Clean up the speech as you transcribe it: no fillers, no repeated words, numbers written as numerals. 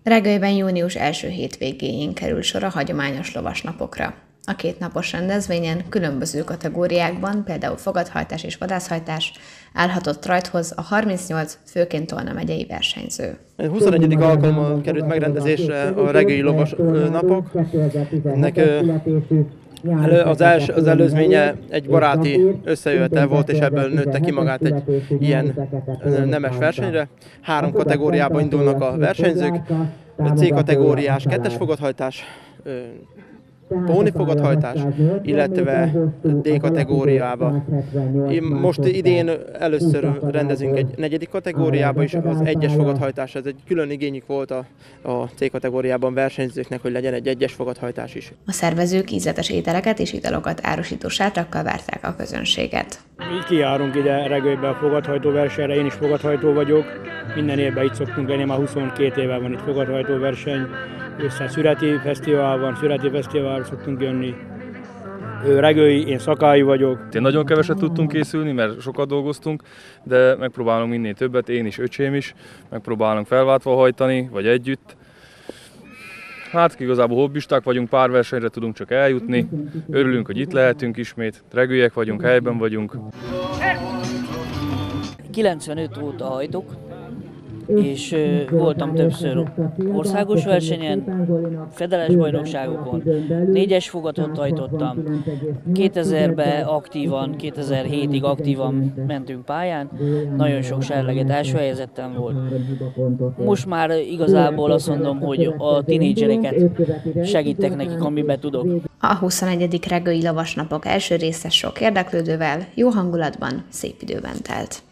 Regőjben június első hétvégéjén kerül sor a hagyományos lovasnapokra. A kétnapos rendezvényen különböző kategóriákban, például fogadhajtás és vadászhajtás, állhatott rajthoz a 38 főként Tolna megyei versenyző. 21. alkalommal került megrendezésre a regői lovas napok. Ennek az előzménye egy baráti összejövetel volt, és ebből nőtte ki magát egy ilyen nemes versenyre. 3 kategóriában indulnak a versenyzők, C kategóriás kettes fogadhajtás, póni fogadhajtás, illetve D kategóriába. Most idén először rendezünk egy 4. kategóriába is, az 1-es fogadhajtás. Ez egy külön igényük volt a C kategóriában versenyzőknek, hogy legyen egy 1-es fogadhajtás is. A szervezők ízletes ételeket és italokat árusító sátrakkal várták a közönséget. Így kijárunk ide Regőjbe a fogadhajtó versenyre, én is fogadhajtó vagyok. Minden évben itt szoktunk lenni, már 22 éve van itt fogadhajtó verseny. Össze Szüreti fesztiválra szoktunk jönni. Ő regői, én Szakály vagyok. Én nagyon keveset tudtunk készülni, mert sokat dolgoztunk, de megpróbálunk minél többet, én is, öcsém is, megpróbálunk felváltva hajtani, vagy együtt. Hát igazából hobbisták vagyunk, pár versenyre tudunk csak eljutni, örülünk, hogy itt lehetünk ismét, regőiek vagyunk, helyben vagyunk. 95 óta hajtok, és voltam többször országos versenyen, fedeles bajnokságokon, 4-es fogatot hajtottam, 2000-ben aktívan, 2007-ig aktívan mentünk pályán, nagyon sok serleget első helyezettem volt. Most már igazából azt mondom, hogy a tinédzsereket segítek nekik, amiben tudok. A 21. regői lovasnapok első része sok érdeklődővel, jó hangulatban, szép időben telt.